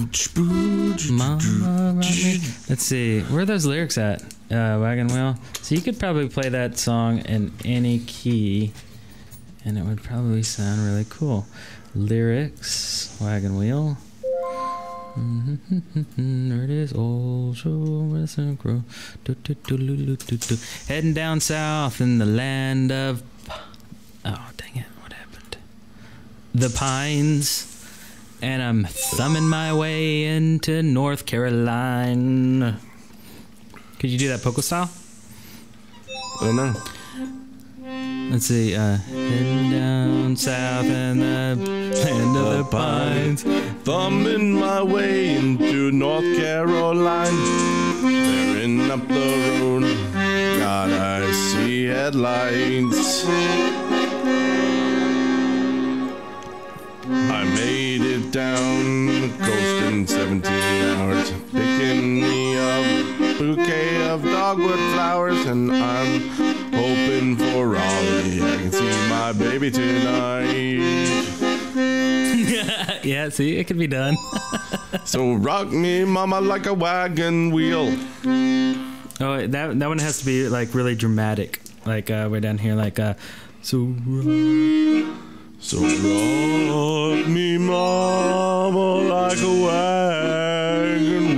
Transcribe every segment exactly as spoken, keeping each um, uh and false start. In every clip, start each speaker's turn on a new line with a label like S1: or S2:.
S1: Mama, let's see. Where are those lyrics at? Uh, Wagon Wheel. So you could probably play that song in any key, and it would probably sound really cool. Lyrics, Wagon Wheel. There it is. Oh, so listen, grow. Heading down south in the land of. Oh, dang it. What happened? The Pines. And I'm thumbing my way into North Carolina. Could you do that Poco style?
S2: I don't know.
S1: Let's see. Uh, heading down south in the land of the pines.
S2: Thumbing my way into North Carolina. Tearing up the road. God, I see headlights. I made it down the coast in seventeen hours, picking me up a bouquet of dogwood flowers, and I'm hoping for Raleigh. I can see my baby tonight.
S1: Yeah, see, it could be done.
S2: So rock me, mama, like a wagon wheel.
S1: Oh, wait, that that one has to be like really dramatic, like uh, way down here, like uh, so. Rock.
S2: So rock me, mama, like a wagon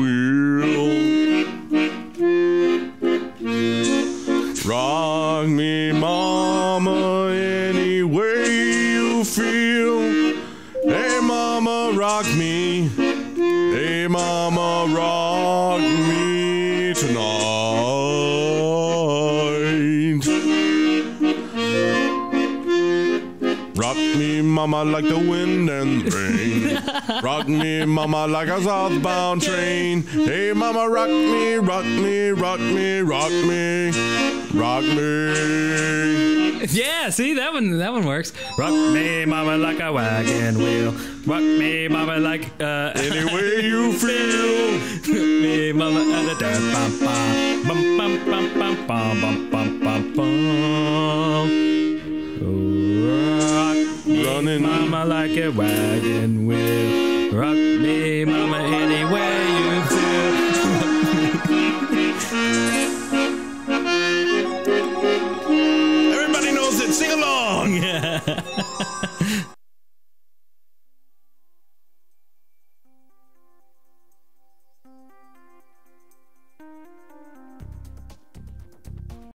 S2: wheel. Rock me, mama, any way you feel. Hey, mama, rock me. Hey, mama, rock me tonight. Rock me, mama, like the wind and the rain. Rock me, mama, like a southbound train. Hey, mama, rock me, rock me, rock me, rock me, rock me.
S1: Yeah, see, that one that one works. Rock me, mama, like a wagon wheel. Rock me, mama, like uh
S2: any way you feel.
S1: Rock me, mama, at a da bum bum bum bum bum bum bum bum bum bum. Rock me,
S2: Running,
S1: mama, like a wagon wheel. Rock me, mama,